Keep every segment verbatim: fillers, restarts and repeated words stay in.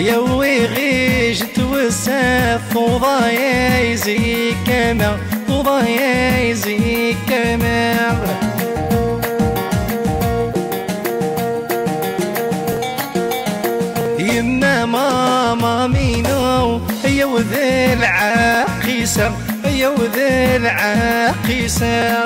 يا ويغيج توسف وضايا يزي كما وضايا يزي كما يما ماما مينو يا وذي العاقيسة يا وذي العاقيسة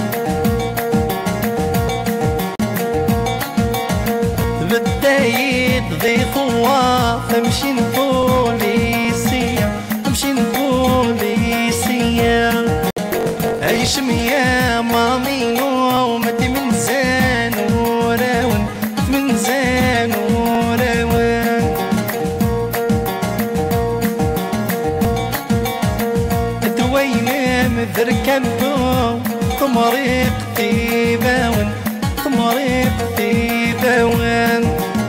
بدايت ذي خواف امشي نبوليسية امشي نبوليسية عيش يا مامي ومدي من زان وراون من زان وراون دوينا مذركبو طمريق في باون طمريق في باون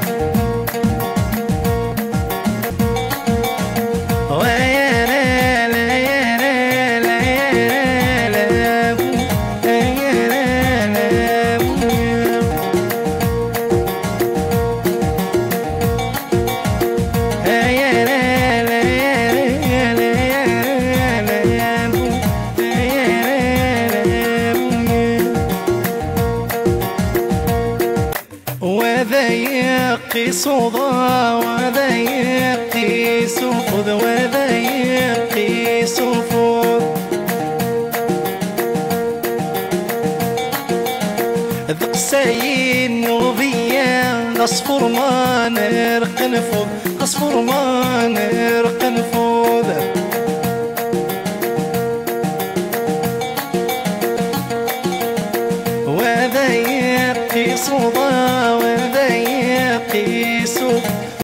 وذا يقيس ضا وذا يقيس فض وذا يقيس فض ذق ساين وضيا اصفر ما نرق نفض اصفر ما نرق نفض وذا يقيس ضا وذا يقيس